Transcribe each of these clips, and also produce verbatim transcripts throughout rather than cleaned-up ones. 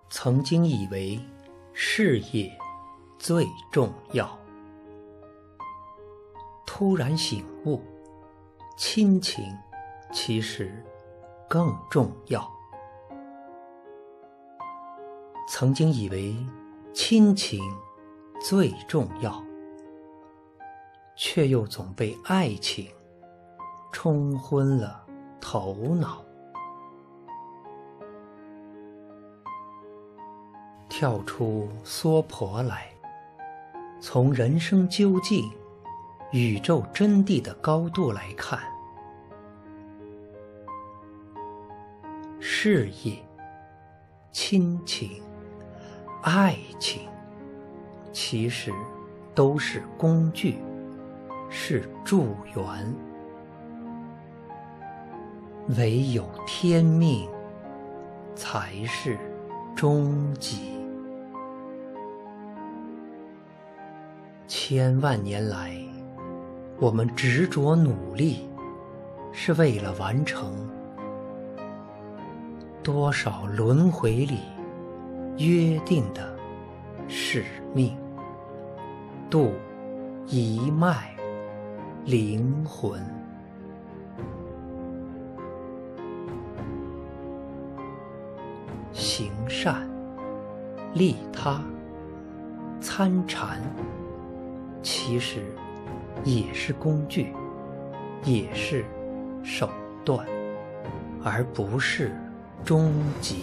曾经以为事业最重要，突然醒悟，亲情其实更重要。曾经以为亲情最重要，却又总被爱情冲昏了头脑。跳出娑婆来，从人生究竟、宇宙真谛的高度来看，事业、亲情、爱情，其实都是工具，是助缘。唯有天命，才是终极。千万年来，我们执着努力，是为了完成多少轮回里约定的使命，度一脉灵魂。行善、利他、参禅，其实也是工具，也是手段，而不是终极。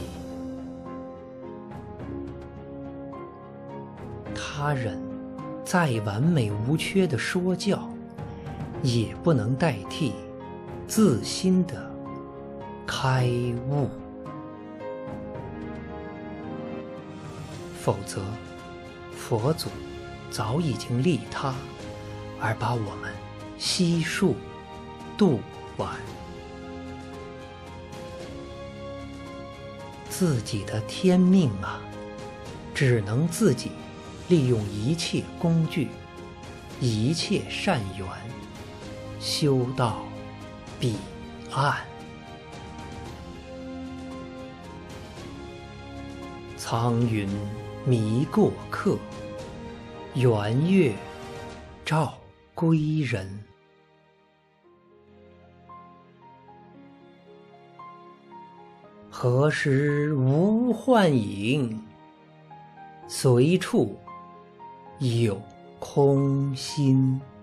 他人再完美无缺的说教，也不能代替自心的开悟。否则，佛祖早已经利他，而把我们悉数度完。自己的天命啊，只能自己利用一切工具，一切善缘，修到彼岸。苍云迷过客，圆月照归人。何时无幻影？随处有空心。